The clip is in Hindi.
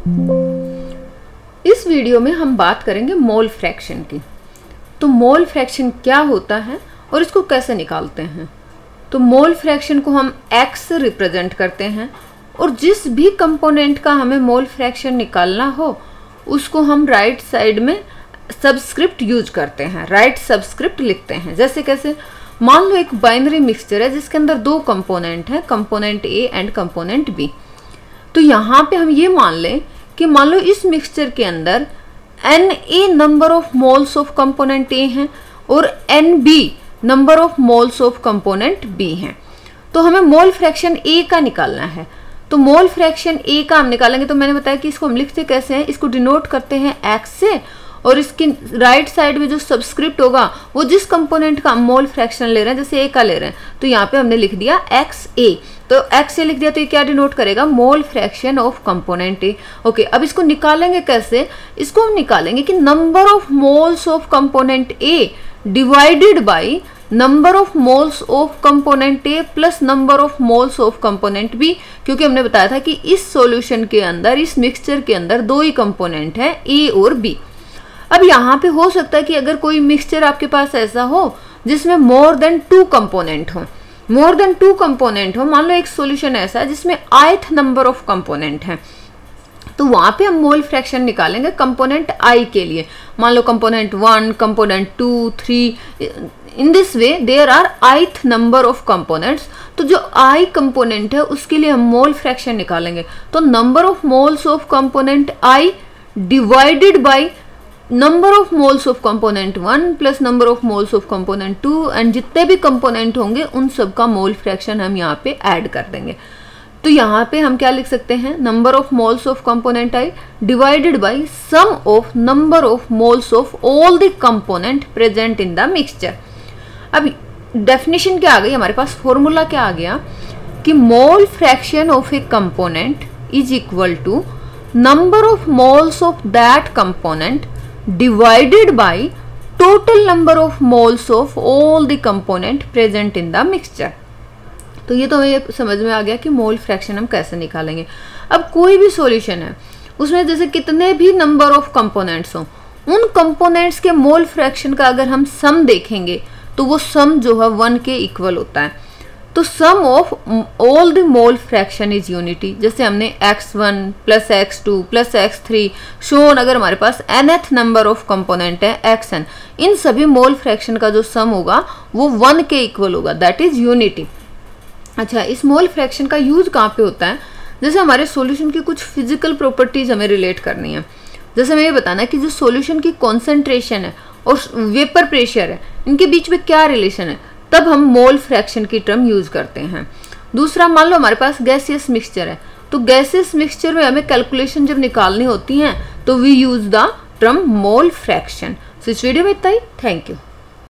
इस वीडियो में हम बात करेंगे मोल फ्रैक्शन की। तो मोल फ्रैक्शन क्या होता है और इसको कैसे निकालते हैं। तो मोल फ्रैक्शन को हम x से रिप्रेजेंट करते हैं और जिस भी कंपोनेंट का हमें मोल फ्रैक्शन निकालना हो उसको हम राइट साइड में सबस्क्रिप्ट यूज करते हैं, राइट सबस्क्रिप्ट लिखते हैं। जैसे कैसे, मान लो एक बाइनरी मिक्सचर है जिसके अंदर दो कंपोनेंट है, component A and component B. तो यहाँ पे हम ये मान लें कि मान लो इस मिक्सचर के अंदर Na number of moles of component A हैं और Nb number of moles of component B हैं। तो हमें मोल फ्रैक्शन ए का निकालना है। तो मोल फ्रैक्शन ए का हम निकालेंगे तो मैंने बताया कि इसको हम लिखते कैसे हैं, इसको डिनोट करते हैं x से और इसकी राइट साइड में जो सबस्क्रिप्ट होगा वो जिस कंपोनेंट का मोल फ्रैक्शन ले रहे हैं, जैसे ए का ले रहे हैं तो यहाँ पे हमने लिख दिया एक्स ए। तो एक्स ए लिख दिया तो ये क्या डिनोट करेगा, mole fraction of component A. Okay, अब इसको निकालेंगे कैसे, इसको हम निकालेंगे कि number of moles of component A divided by number of moles of component A plus number of moles of component B. क्योंकि हमने बताया था कि इस सॉल्यूशन के अंदर, इस मिक्सचर के अंदर दो ही कंपोनेंट है, ए और बी। अब यहाँ पे हो सकता है कि अगर कोई मिक्सचर आपके पास ऐसा हो जिसमें मोर देन टू कंपोनेंट हो, मोर देन टू कंपोनेंट हो, मान लो एक सॉल्यूशन ऐसा है जिसमें ith नंबर ऑफ कंपोनेंट है, तो वहां पे हम मोल फ्रैक्शन निकालेंगे कंपोनेंट i के लिए। मान लो component 1, component 2, 3, in this way there are ith number of components. तो जो i कंपोनेंट है उसके लिए हम मोल फ्रैक्शन निकालेंगे। तो number of moles of component i divided by number of moles of component 1 plus number of moles of component 2 and जितने भी कंपोनेंट होंगे उन सब का मोल फ्रैक्शन हम यहाँ पे ऐड कर देंगे। तो यहाँ पे हम क्या लिख सकते हैं, number of moles of component i divided by sum of number of moles of all the component present in the mixture. अब डेफिनेशन क्या आ गई हमारे पास, फॉर्मूला क्या आ गया कि mole fraction of a component is equal to number of moles of that component divided by total number of moles of all the component present in the mixture। तो ये तो हमें समझ में आ गया कि मोल फ्रैक्शन हम कैसे निकालेंगे। अब कोई भी सॉल्यूशन है उसमें जैसे कितने भी नंबर ऑफ कंपोनेंट्स हों, उन कंपोनेंट्स के मोल फ्रैक्शन का अगर हम सम देखेंगे तो वो सम जो है 1 के इक्वल होता है। तो sum of all the mole fraction is unity. जैसे हमने x1 plus x2 plus x3 shown, अगर हमारे पास nth नंबर ऑफ कंपोनेंट है xn, इन सभी मोल फ्रैक्शन का जो सम होगा वो 1 के इक्वल होगा, दैट इज यूनिटी। अच्छा, इस मोल फ्रैक्शन का यूज कहाँ पे होता है, जैसे हमारे सॉल्यूशन की कुछ फिजिकल प्रॉपर्टीज हमें रिलेट करनी है। जैसे हमें ये बताना है कि जो सॉल्यूशन की कॉन्सेंट्रेशन है और वेपर प्रेशर है, इनके बीच में क्या रिलेशन है, तब हम मोल फ्रैक्शन की टर्म यूज करते हैं। दूसरा, मान लो हमारे पास गैसियस मिक्सचर है, तो गैसियस मिक्सचर में हमें कैलकुलेशन जब निकालनी होती है तो we use the term mole fraction. So इस वीडियो में इतना ही, थैंक यू।